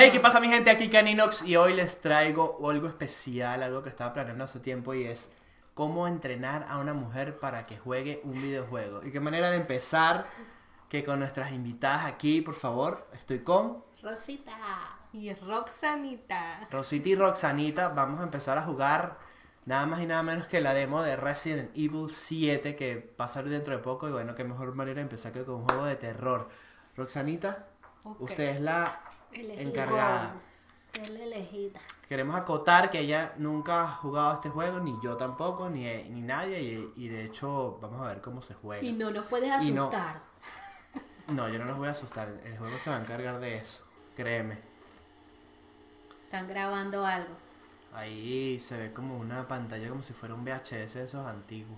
Hey, ¿qué pasa mi gente? Aquí Caninox y hoy les traigo algo especial, algo que estaba planeando hace tiempo y es cómo entrenar a una mujer para que juegue un videojuego. Y qué manera de empezar que con nuestras invitadas aquí, por favor, estoy con Rosita y Roxanita. Rosita y Roxanita. Vamos a empezar a jugar nada más y nada menos que la demo de Resident Evil 7 que va a salir dentro de poco y bueno, qué mejor manera de empezar que con un juego de terror. Roxanita, usted es la encargada. es la elegida. Queremos acotar que ella nunca ha jugado este juego, ni yo tampoco, ni nadie, y de hecho vamos a ver cómo se juega. Y no nos puedes Y no- asustar. No, yo no los voy a asustar, el juego se va a encargar de eso, créeme. Están grabando algo. Ahí se ve como una pantalla como si fuera un VHS de esos antiguos.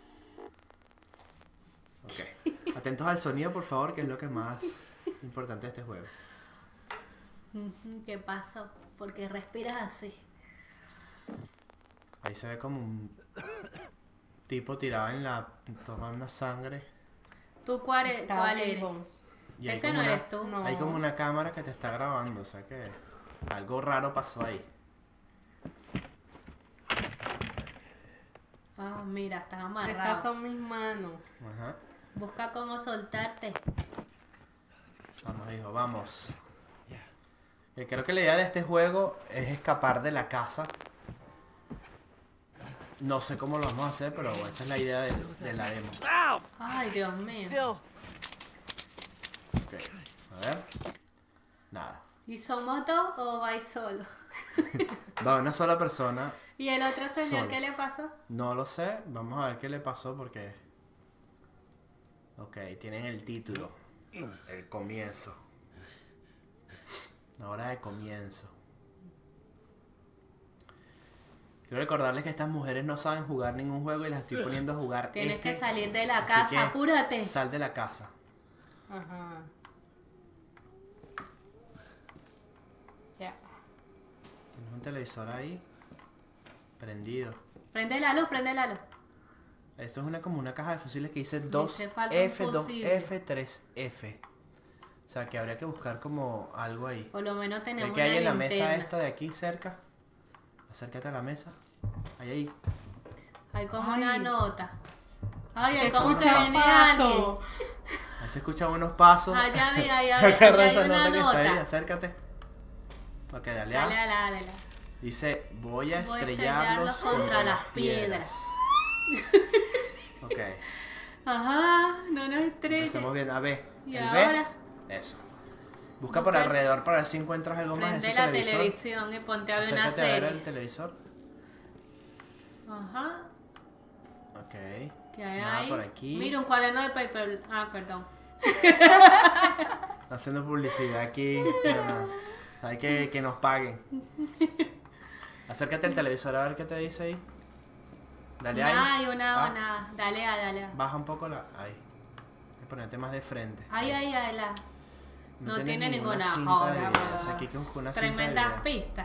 Ok, atentos al sonido por favor, que es lo que más importante de este juego. ¿Qué pasó? ¿Por qué respiras así? Ahí se ve como un tipo tirado en la... tomando sangre. ¿Tú cuál eres? Y hay Ese como no una- eres tú. No. Hay como una cámara que te está grabando, o sea que algo raro pasó ahí. Ah, mira, estás Esas amarrado. son mis manos. Ajá. Busca cómo soltarte. Vamos, hijo, vamos. Creo que la idea de este juego es escapar de la casa. No sé cómo lo vamos a hacer, pero esa es la idea de la demo. Ay, Dios mío. Ok, a ver. Nada. ¿Y somos dos o vais solo? Va una sola persona. ¿Y el otro señor Solo. qué le pasó? No lo sé. Vamos a ver qué le pasó porque... Ok, tienen el título. El comienzo. Una hora de comienzo. Quiero recordarles que estas mujeres no saben jugar ningún juego y las estoy poniendo a jugar Tienes este. que salir de la Así casa, que apúrate. Sal de la casa. Ajá. Ya. Tienes un televisor ahí. Prendido. Prende la luz, prende la luz. Esto es como una caja de fusiles que dice hace falta un 2F, fusible. 2F, 3F. O sea que habría que buscar como algo ahí. Por lo menos ¿Ve tenemos que hay una en la mesa linterna. esta de aquí cerca? Acércate a la mesa. Ahí. Hay como Ay. una nota. Ay, Se hay como que escucha viene alguien. Ahí se escuchan unos pasos. Allá vi, allá Agarra esa hay una nota que está ahí, nota. acércate. Ok, dale Dale, a. dale, dale. Dice, voy a Voy a estrellarlos estrellarlos contra las Ok, Ajá, no nos estrelles. empecemos bien. A ver, ¿Y el ahora? B. Eso. Busca por alrededor para ver si encuentras algo más de Prende ese la televisor. televisión y ponte a ver una Acércate a ver el serie. televisor. Ajá. Ok. ¿Qué hay Nada ahí? por aquí. Mira, un cuaderno de paper. Ah, perdón. Haciendo publicidad aquí. No. Hay que nos paguen. Acércate al televisor a ver qué te dice ahí. Dale ahí. Ay, una, Ah, una. Dale a, dale a. Baja un poco la. Ahí. Hay que ponerte más de frente. Ay, ay, ay, la. No tienes tiene ninguna cinta de joda. video. O sea, aquí con una cinta de Tremendas video. pistas.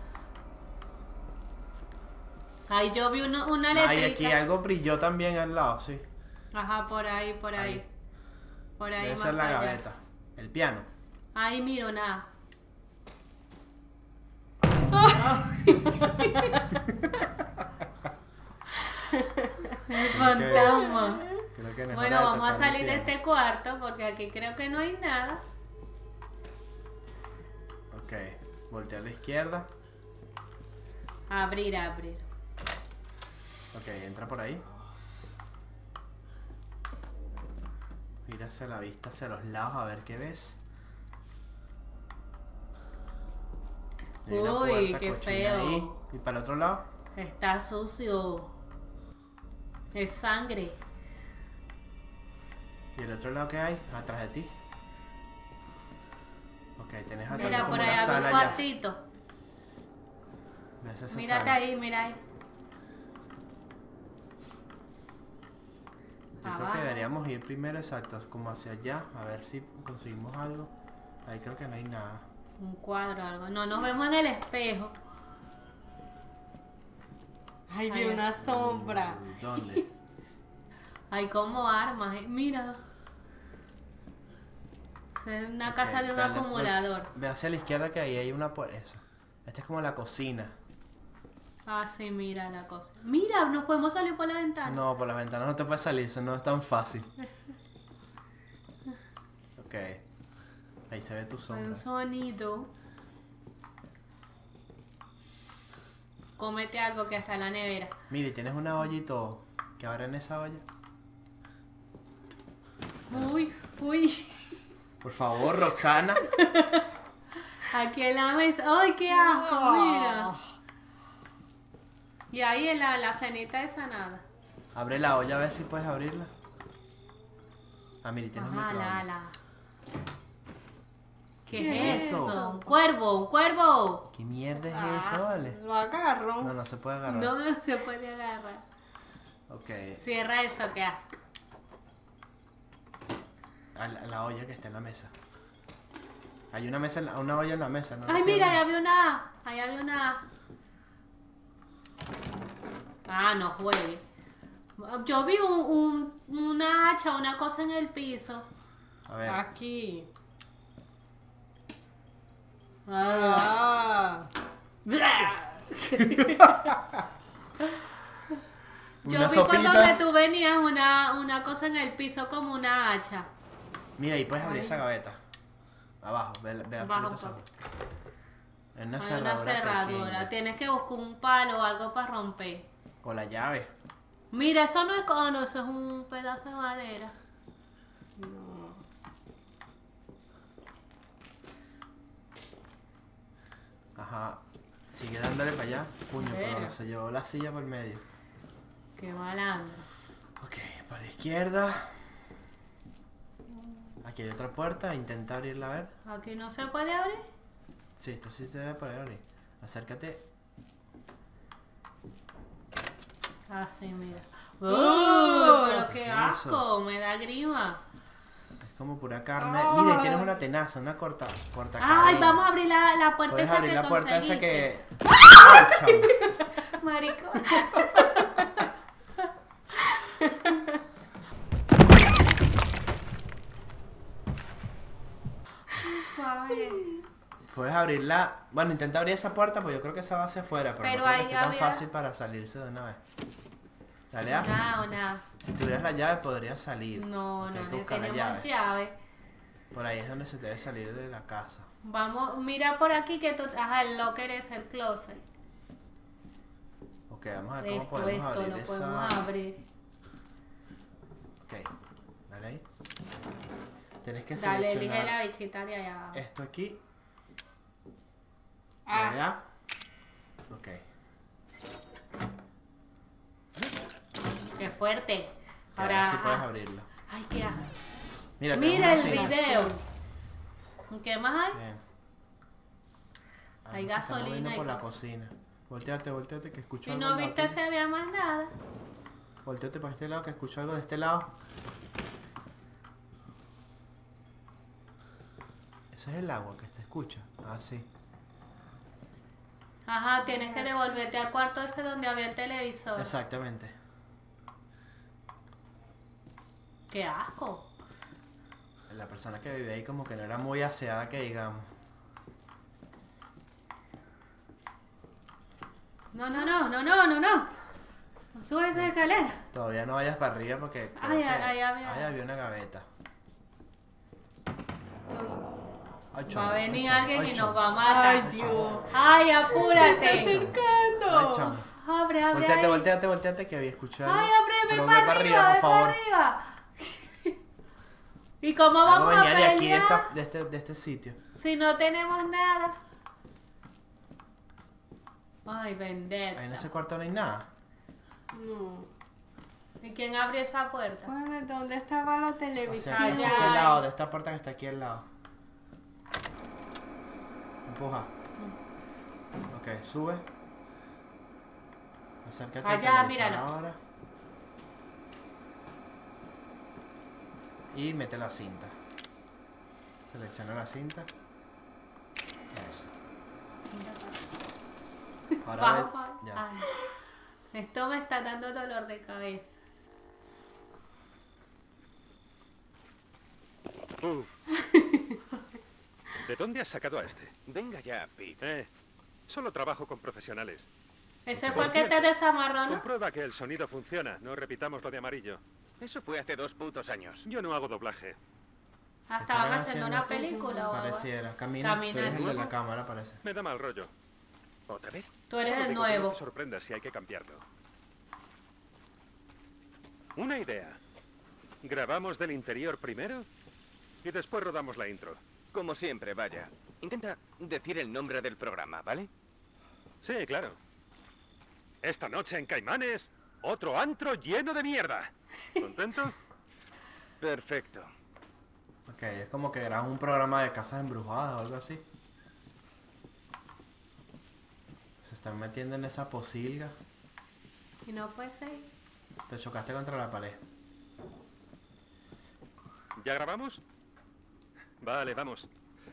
Ay, yo vi una Ay, letrita. aquí algo brilló también al lado, sí. Ajá, por ahí, por ahí. Ahí. Por ahí Debe más ser la para allá. gaveta. El piano. Ahí miro nada. El fantasma. Creo que no es Bueno, hora de vamos a tocar el salir de piano. este cuarto porque aquí creo que no hay nada. Ok, voltea a la izquierda. Abrir, abrir. Ok, entra por ahí. Mira hacia la vista, hacia los lados, a ver qué ves. Hay una Uy, puerta qué cochina feo. ahí. Y para el otro lado, Está sucio. Es sangre. y el otro lado que hay, atrás de ti. Ok, tienes atrás Mira, como por una allá hay un sala ya. cuartito. ¿Ves esa Mírate sala? ahí, mira ahí. Yo creo Abajo. que deberíamos ir primero exactos, como hacia allá, a ver si conseguimos algo. Ahí creo que no hay nada. Un cuadro o algo. No nos vemos en el espejo. Ay, vi Ay, una sombra. ¿Dónde? Hay como armas. Mira. Es una Ok, casa de un dale, acumulador. Ve hacia la izquierda que ahí hay una por eso. Esta es como la cocina. Ah, sí, mira la cosa. Mira, nos podemos salir por la ventana. No, por la ventana no te puedes salir, eso no es tan fácil. Ok. Ahí se ve tu Fue sombra. un sonido. Cómete algo que está en la nevera. Mire, tienes una olla y todo. ¿Qué habrá en esa olla? Uy, uy. Por favor, Roxana. Aquí en la mesa. ¡Ay, qué asco! Mira. Ah. Y ahí en la cenita de sanada. Abre la olla a ver si puedes abrirla. Ah, mire, tienes un Ajá, microondas. la. ¿Qué ¿Qué es es eso? eso? Un cuervo, un cuervo. ¿Qué mierda es eso, vale? Lo agarro. No, no se puede agarrar. No se puede agarrar. Ok. Cierra eso, qué asco. La olla que está en la mesa. Hay una mesa, una olla en la mesa, ¿no? Ay, mira, ahí había una A. Ahí había una A. Ah, no juegue. Yo vi una hacha, una cosa en el piso. A ver. Aquí. Ah. Ah. Yo Una vi por donde sopita. tú venías una cosa en el piso como una hacha. Mira, ahí puedes abrir esa gaveta. Abajo, ve Abajo, aprieta papi. Es una Hay cerradura. una cerradura. pequeña. Tienes que buscar un palo o algo para romper. O la llave. Mira, eso no es cono, eso es un pedazo de madera. No. Ajá. Sigue dándole para allá. Puño, pero Verga. se llevó la silla por medio. Qué malandro. Ok, para la izquierda. Aquí hay otra puerta. Intenta abrirla a ver. Aquí no se puede abrir. Sí, esto sí se debe poder abrir. Acércate. Así, mira. ¡Oh! Pero qué Eso. asco, me da grima. Es como pura carne. Ay. Mire, tienes una tenaza, una corta Ay, cadena. vamos a abrir la puerta Puedes esa abrir que la puerta esa conseguiste. que. ¡Ay, chamo! Maricón. Ay, Puedes abrirla. Bueno, intenta abrir esa puerta, pues yo creo que esa va hacia afuera, pero, Pero no creo que ahí esté tan había- fácil para salirse de una vez. Dale a. nada. Si tuvieras la llave, podrías salir. No, Porque hay no, que no buscar la tenemos llave. llave. Por ahí es donde se debe salir de la casa. Vamos, mira por aquí que tú. Ajá, el locker es el closet. Ok, vamos a ver cómo Esto podemos abrir lo esa. podemos abrir. Ok, dale ahí. Tienes que Dale, elige seleccionar la bichita de allá abajo. esto aquí. Ah. ¿Ya? Ok. Qué fuerte. Que ahora sí puedes ajá. abrirlo. Ay, qué asco. Mira, Mira el tenemos una video. ¿Qué más hay? Bien. Hay Algo se está gasolina moviendo y por la cosas. cocina. Volteate que escucho Y algo. no al lado viste tuyo. si había más nada. Volteate para este lado que escucho algo de este lado. Ese es el agua que te escucha. Ah, sí. Ajá, tienes que devolverte al cuarto ese donde había el televisor. Exactamente. Qué asco. La persona que vive ahí como que no era muy aseada que digamos. No. No subes esa escalera. Todavía no vayas para arriba porque creo Ay, que ahí había- ahí había una gaveta. Ay, Va chamo, a venir ay, chamo, alguien ay, y chamo. nos va a matar. Ay, Dios. Ay, ¡Se está apúrate. Ay, acercando! chamo. Abre, abre. Volteate que había escuchado Ay, algo. abre, Pero ven ve para para arriba, por ven favor. para arriba. ¿Y cómo Algo vamos a venía de aquí, pelear de este sitio. si no tenemos nada? Ay, vendetta. Ahí en ese cuarto no hay nada. No. ¿Y quién abrió esa puerta? Bueno, ¿dónde estaba la O sea, televisión? hacia Allá este hay. lado, de esta puerta que está aquí al lado. Empuja. Ok, sube. Acércate al Allá, televisor mírala. ahora. Y mete la cinta. Selecciona la cinta. Eso. Ahora Vamos, ve. vamos. Ya. Ay, esto me está dando dolor de cabeza. ¿De dónde has sacado a este? Venga ya, Pete. Solo trabajo con profesionales. Ese fue el que te desamarró, ¿no? Comprueba que el sonido funciona. No repitamos lo de amarillo. Eso fue hace 2 putos años. Yo no hago doblaje. Estaban estarán haciendo haciendo? una película o algo. Pareciera. Camina. Tú eres el de Caminando. la cámara, parece. Me da mal rollo. ¿Otra vez? Tú eres Solo el digo que no nuevo. te sorprendas si hay que cambiarlo. Una idea. Grabamos del interior primero y después rodamos la intro. Como siempre, vaya. Intenta decir el nombre del programa, ¿vale? Sí, claro. Esta noche en Caimanes, otro antro lleno de mierda. ¿Contento? Perfecto. Ok, es como que graban un programa de casas embrujadas o algo así. Se están metiendo en esa posilga. Y no puede ser. Te chocaste contra la pared. ¿Ya grabamos? Vale, vamos.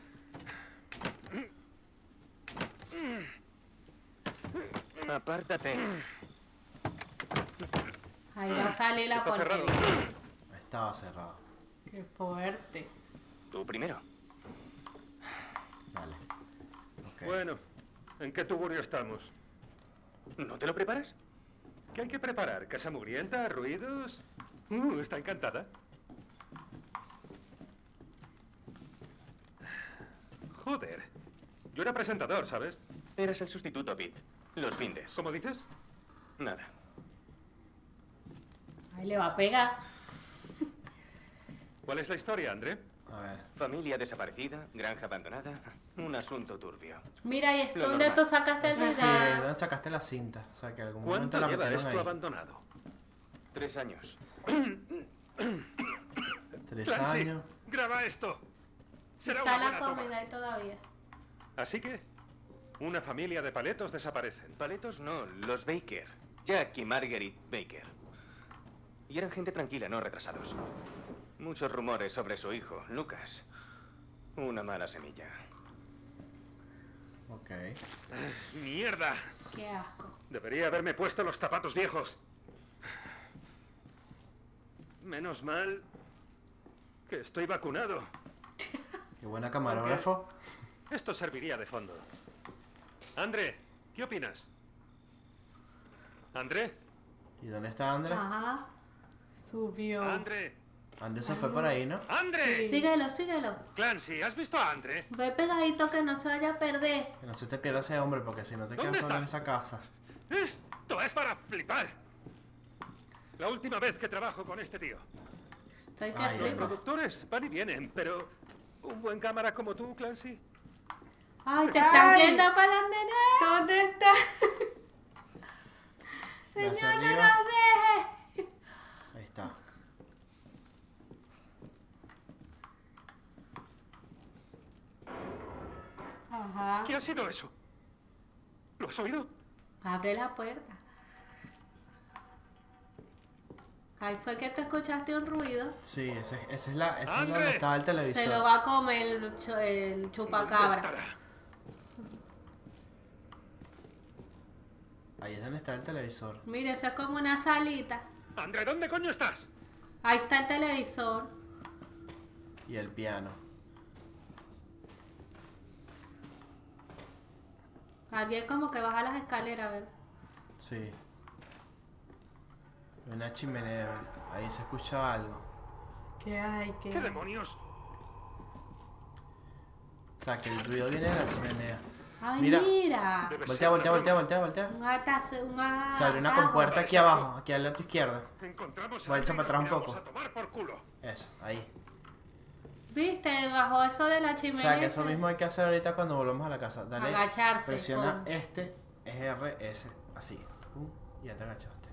Apártate. Ahí va a salir la Está cerrado. porquería. Estaba cerrado. Qué fuerte. Tú primero. Dale. Ok. Bueno, ¿en qué tugurio estamos? ¿No te lo preparas? ¿Qué hay que preparar? ¿Casa mugrienta? ¿Ruidos? Está encantada. Joder. Yo era presentador, ¿sabes? Eras el sustituto, Pete. Los findes. ¿Cómo dices? Nada. Ahí le va a pegar. ¿Cuál es la historia, André? A ver. Familia desaparecida, granja abandonada. Un asunto turbio. Mira, ¿y esto Lo dónde normal. tú sacaste el Sí, video? ¿dónde sacaste la cinta? O sea, que algún momento ¿Cuánto la lleva metieron esto ahí. abandonado? 3 años. 3 Clancy, años. graba esto. Será Está una la buena comida toma. ahí todavía. Así que, una familia de paletos desaparecen. Paletos no, los Baker. Jack y Marguerite Baker. Y eran gente tranquila, no retrasados. Muchos rumores sobre su hijo, Lucas. Una mala semilla. Ok. ¡Mierda! Qué asco. Debería haberme puesto los zapatos viejos. Menos mal que estoy vacunado. Qué buena camarógrafo. Esto serviría de fondo. André, ¿qué opinas? ¿André? ¿Y dónde está André? Ajá. Subió. ¡André! André se fue por ahí, ¿no? ¡André! Síguelo, síguelo. Clancy, ¿has visto a André? Ve pegadito que no se vaya a perder. Que no se te pierda ese hombre, porque si no te quedas ¿Dónde solo en está? esa casa. Esto es para flipar. La última vez que trabajo con este tío. Estoy que Ay, Los flipo. productores van y vienen, pero un buen cámara como tú, Clancy. Ay, te están Ay. yendo para la nena. ¿Dónde está? Señor, hacia no arriba. nos deje. Ahí está. Ajá. ¿Qué ha sido eso? ¿Lo has oído? Abre la puerta. Ahí fue que tú escuchaste un ruido. Sí, esa es esa es ¡André! donde estaba el Se lo televisor. va a comer el ¿Dónde chupacabra. estará? Ahí es donde está el televisor. Mire, eso es como una salita. André, ¿dónde coño estás? Ahí está el televisor. Y el piano. Alguien como que baja las escaleras, ¿verdad? Sí. Una chimenea, ¿verdad? Ahí se escucha algo. ¿Qué hay? ¿Qué ¿Qué hay? demonios? O sea, que el ruido viene de la chimenea. Ay, Mira. mira. Debe Voltea, ser voltea, la voltea, broma. voltea, voltea. Se abre una atajo. compuerta aquí abajo, aquí al lado izquierdo. Encontramos Vuelta André y para atrás un nos poco. tiramos a tomar por culo. Eso, ahí. ¿Viste? Bajó eso de la O chimenea. sea, que eso mismo hay que hacer ahorita cuando volvamos a la casa. Dale, Agacharse, presiona pum. este, es RS, así. Pum, y ya te agachaste.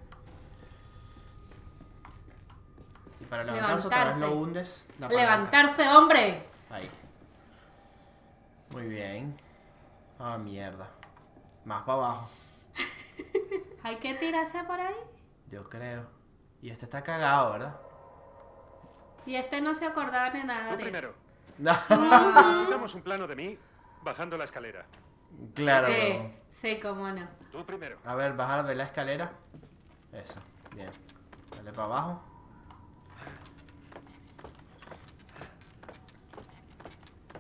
Y para levantarse otra vez Levantarse. lo hundes. La palanca. Levantarse, hombre. Ahí. Muy bien. Ah, mierda. Más para abajo, Hay que tirarse por ahí. yo creo. Y este está cagado, ¿verdad? Y este no se acordaba de nada Tú de primero. No. Necesitamos un plano de mí bajando la escalera. Claro. eso. huevón. Sí, cómo no. Tú primero. A ver, bajar de la escalera. Eso, bien. Dale para abajo.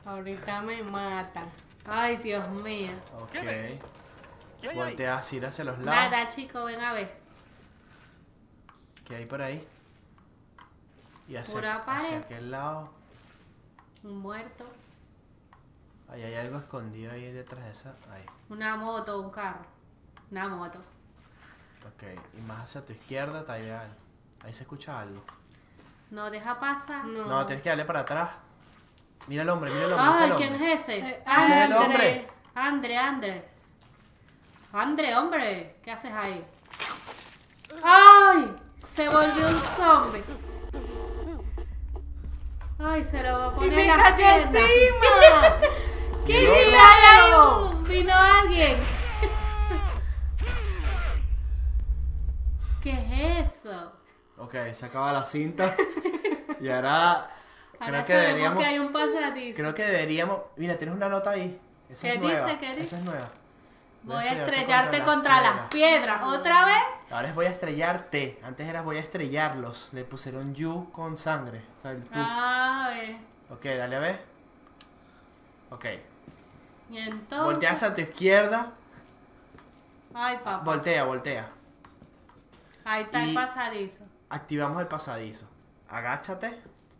Ahorita me matan. Ay, Dios mío. Ok. ¿Qué ves? ¿Qué hay ahí? Volteas, ir hacia los lados. Nada, chico, ven a ver. ¿Qué hay por ahí? Y Pura hacia pared. aquel lado. Un muerto. Ahí hay algo escondido ahí detrás de esa. Ahí. Una moto, un carro. Una moto. Ok. Y más hacia tu izquierda está ahí. Ahí se escucha algo. No deja pasar. No. No, tienes que darle para atrás. Mira el hombre, mira el hombre. Ay, mira el ¿quién hombre. es ese? Ese es el hombre. Andre. Andre, hombre. ¿Qué haces ahí? ¡Ay! Se volvió un zombie. Ay, se lo va a ¡Y poner me en las cayó piernas. encima! ¿Qué Vino vino? otro. Vino alguien. ¿Qué es eso? Ok, se acaba la cinta. Y ahora. Ahora Creo que sabemos deberíamos. que hay un pasadizo. Creo que deberíamos. Mira, tienes una nota ahí. Esa ¿Qué es nueva. dice? ¿Qué dice? Esa es nueva. Voy a estrellarte contra las piedras. ¿Otra vez? Ahora es voy a estrellarte. Antes era voy a estrellarlos. Le pusieron you con sangre. O sea, el tú. A ver. Ok, dale a ver. Ok. Y entonces. Volteas a tu izquierda. Ay, papá. Voltea. Ahí está el Y- pasadizo. Activamos el pasadizo. Agáchate.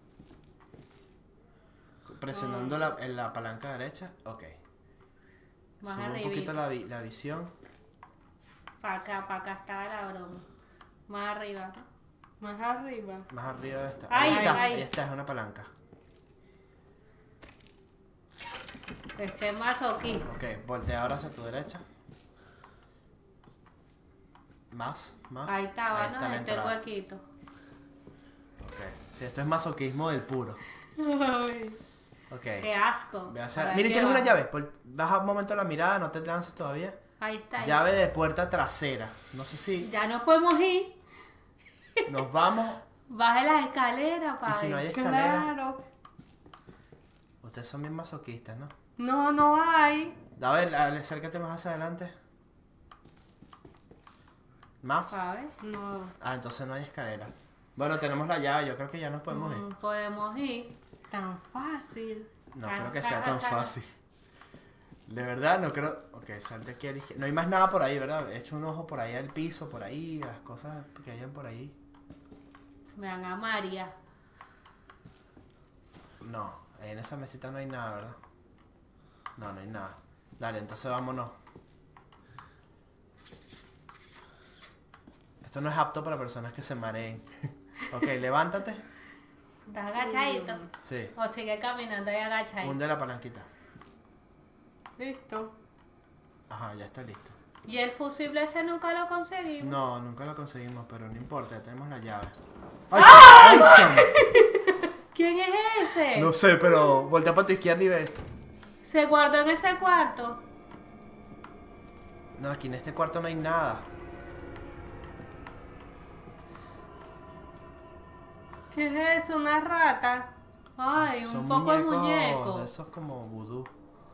Presionando en la palanca derecha. Ok. Más Sube un arribita. poquito la visión. Para acá estaba la broma. Más arriba. Más arriba. Más arriba de esta. Ahí, ahí. Ahí está, es una palanca. Este masoquí. Ok, voltea ahora hacia tu derecha. Más. Ahí estaba, Ahí está ¿no? la Este entrada. huequito. Ok. Sí, esto es masoquismo del puro. Ay. Ok. Qué asco. Ve hacia- Para Mira, que tienes una va. llave. Baja un momento la mirada, no te lances todavía. Ahí está. Llave de puerta trasera. No sé si Ya nos podemos ir. nos vamos. Baje las escaleras, Y padre. si no hay escalera. Claro. Ustedes son bien masoquistas, ¿no? No, no hay. A ver, acércate más hacia adelante. ¿Más? ¿Sabes? No. Ah, entonces no hay escalera. Bueno, tenemos la llave, yo creo que ya nos podemos ir. Podemos ir. Tan fácil. No creo que sea tan fácil. De verdad, no creo. Ok, salte aquí a la izquierda. No hay más nada por ahí, ¿verdad? He hecho un ojo por ahí al piso, por ahí, las cosas que hayan por ahí. Vean a María. No, en esa mesita no hay nada, ¿verdad? No, no hay nada. Dale, entonces vámonos. Esto no es apto para personas que se mareen. Ok, levántate. ¿Estás agachadito? Sí. O sigue caminando y agachadito. Hunde la palanquita. Listo. Ajá, ya está listo. Y el fusible ese nunca lo conseguimos. No, nunca lo conseguimos, pero no importa, ya tenemos la llave. ¡Ay! chamo! ¿Quién es ese? No sé, pero voltea para tu izquierda y ve. Se guardó en ese cuarto. No, aquí en este cuarto no hay nada. ¿Qué es eso? ¿Una rata? Ay, Son un poco de muñecos muñeco. de esos como vudú.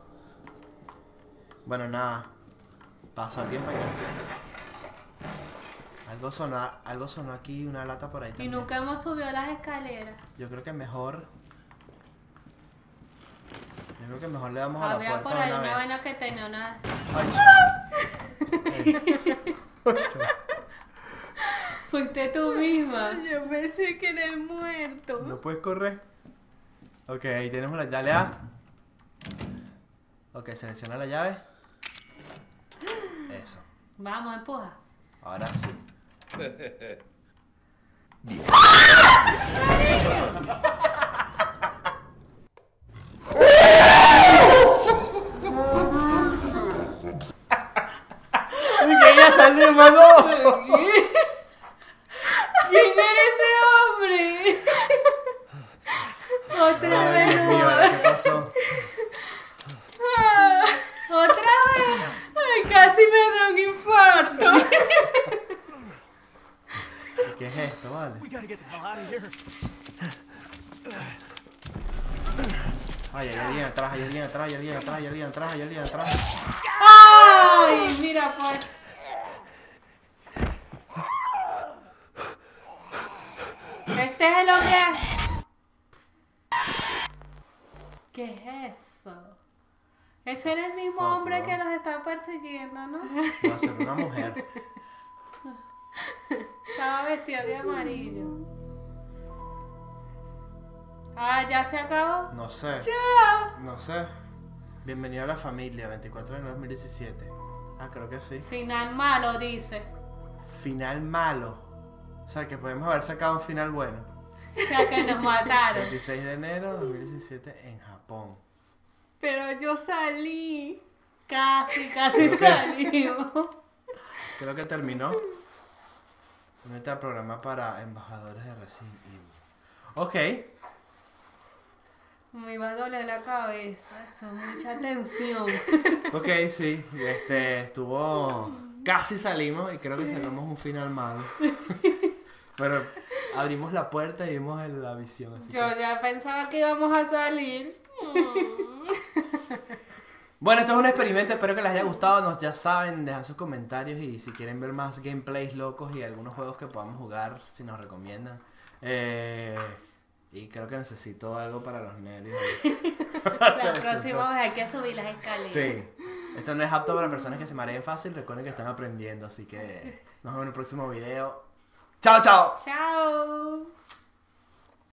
Bueno, nada. Pasa alguien para allá. Algo sonó aquí, una lata por ahí Y también. nunca hemos subido las escaleras. Yo creo que mejor le damos a la Había por puerta ahí de una una vaina vez. que tenía una. Ay, Fuiste tú misma. Yo pensé que era el muerto. ¿No puedes correr? Ok, ahí tenemos la llave A. Ok, selecciona la llave. Eso. Vamos, empuja. Ahora sí. ¡Y que ya salió, mano! ¿Quién era ese hombre? Otra Ay, vez. Dios mío, ¿qué pasó? Otra vez. Ay, casi me da un infarto. ¿Qué es esto, vale? Ay, hay alguien atrás, hay alguien atrás, hay alguien atrás, hay alguien atrás, hay alguien atrás. Ay, mira pues. Este es el hombre. ¿Qué es eso? Ese era el mismo Fuck, hombre bro. que los está persiguiendo, ¿no? Va a ser una mujer. Estaba vestido de amarillo. Ah, ¿ya se acabó? No sé. No sé. Bienvenido a la familia, 24 de enero de 2017. Ah, creo que sí. Final malo, dice. Final malo. O sea, que podemos haber sacado un final bueno. O sea, que nos mataron. 26 de enero de 2017 en Japón. Pero yo salí. Casi Creo que- salimos. Creo que terminó. Este programa para embajadores de Resident Evil. Ok. Me iba a doler la cabeza. Esto es mucha tensión. Ok, sí. Estuvo. Casi salimos y creo que sacamos un final malo. Pero abrimos la puerta y vimos la visión. Así Yo que- ya pensaba que íbamos a salir. Bueno, esto es un experimento. Espero que les haya gustado. Nos ya saben, dejan sus comentarios y si quieren ver más gameplays locos y algunos juegos que podamos jugar, si nos recomiendan. Y creo que necesito algo para los nervios. La próxima vez hay que subir las escaleras. Sí. Esto no es apto para personas que se mareen fácil. Recuerden que están aprendiendo. Así que nos vemos en el próximo video. ¡Chao, chao! Chao.